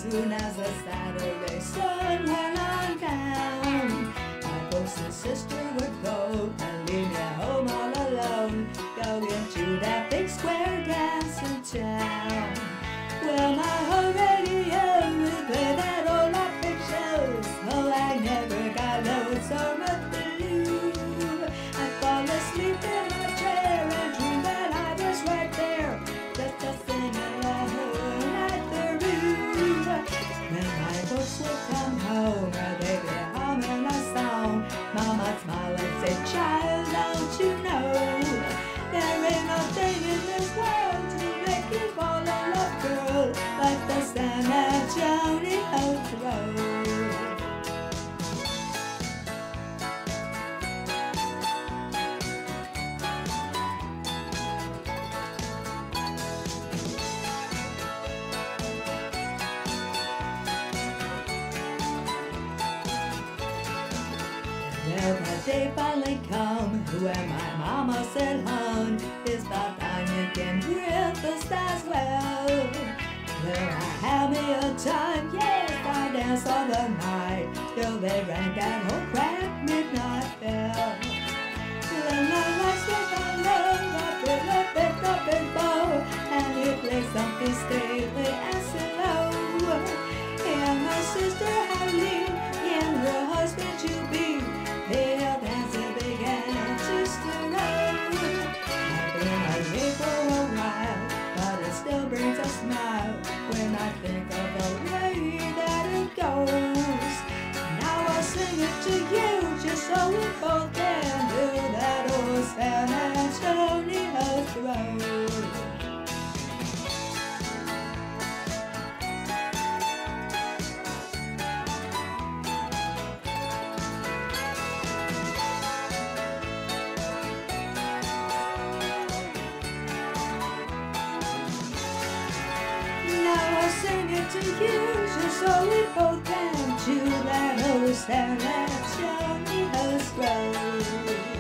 soon as the Saturday sun went on down, my folks and sister would go and leave me home all alone, going to that big square dance in town. Well, my home radio would play that old opera shows. Oh, I never got loads or much to do. I'd fall asleep in my chair and dream that I was right there, just a singing along at the roof. When my folks would come home, they'd be humming a song. Mama'd smile and say, child, don't you know, there ain't no thing in this world to make you fall in love, girl, like the San Antonio Road. Well, that day finally come when my mama said, hon, it's about time you can breakfast as well. Well, I had me a time, yes, I danced all the night till they rang that whole crack midnight bell. Then the lights went on low, I put a bit up and bow, and he played something stately and slow. And my sister Eileen and her husband to be, their dancing began to stir up. I've been away for a while, but it still brings a smile when I think of the way that it goes. Now I'll sing it to you just so we both can do that old San Antonio Road. Now I'll sing it to you just so we both can do that old San Antonio Road.